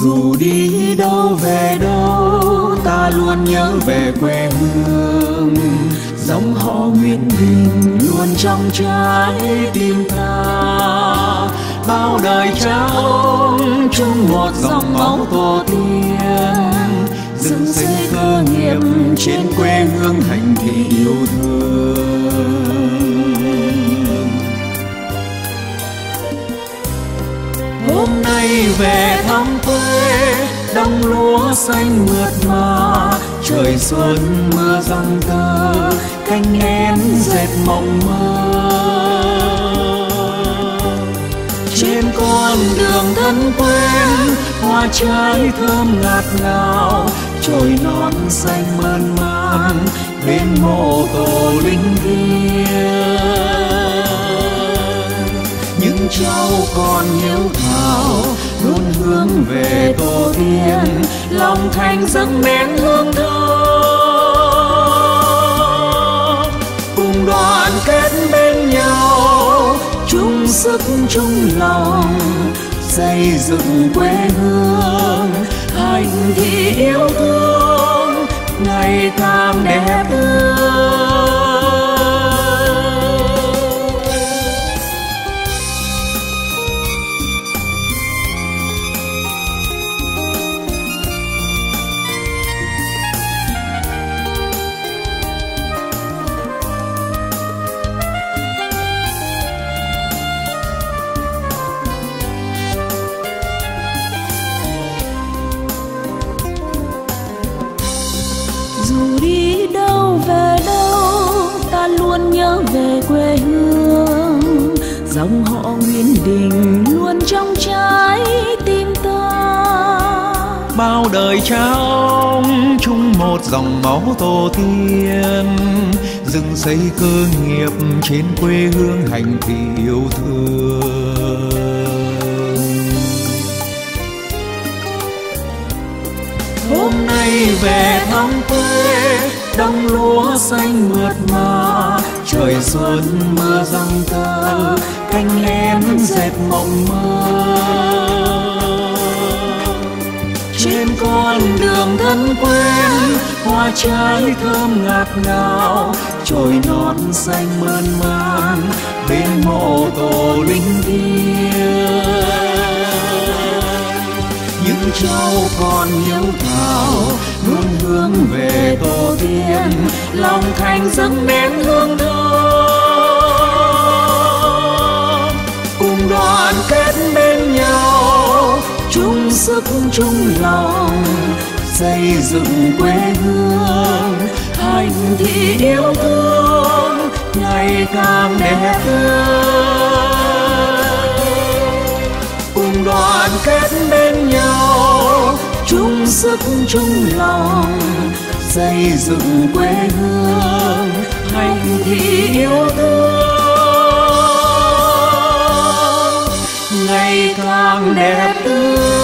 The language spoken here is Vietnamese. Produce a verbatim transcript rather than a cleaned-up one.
Dù đi đâu về đâu ta luôn nhớ về quê hương, dòng họ Nguyễn Đình luôn trong trái tim ta. Bao đời cha ông chung một dòng máu tổ tiên, dựng xây cơ nghiệp trên quê hương thành thị yêu thương. Hôm nay về thăm quê, đồng lúa xanh mượt mà, trời xuân mưa giăng tơ, cánh én dệt mộng mơ. Trên con đường thân quen, hoa trái thơm ngạt ngào, chồi non xanh mơn man bên mộ tổ linh thiêng. Những cháu còn hiếu thảo luôn hướng về tổ tiên, lòng thành dâng nén hương thơm. Cùng đoàn kết bên nhau, chung sức chung lòng, xây dựng quê hương thành thị yêu thương ngày càng đẹp tươi. Dù đi đâu về đâu ta luôn nhớ về quê hương, dòng họ Nguyễn Đình luôn trong trái tim ta. Bao đời cha ông chung một dòng máu tổ tiên, dựng xây cơ nghiệp trên quê hương hành thị yêu thương. Hôm nay về thăm quê, đồng lúa xanh mượt mà, trời xuân mưa giăng tơ, cánh én dệt mộng mơ. Trên con đường thân quen, hoa trái thơm ngạt ngào, chồi non xanh mơn man bên mộ tổ linh thiêng. Những cháu còn hiếu thảo luôn hướng về tổ tiên, lòng thành dâng nén hương thơm. Cùng đoàn kết bên nhau, chung sức chung lòng, xây dựng quê hương thành thị yêu thương ngày càng đẹp tươi. Cùng đoàn kết bên nhau, chung sức chung lòng, xây dựng quê hương thành thị yêu thương ngày càng đẹp tươi.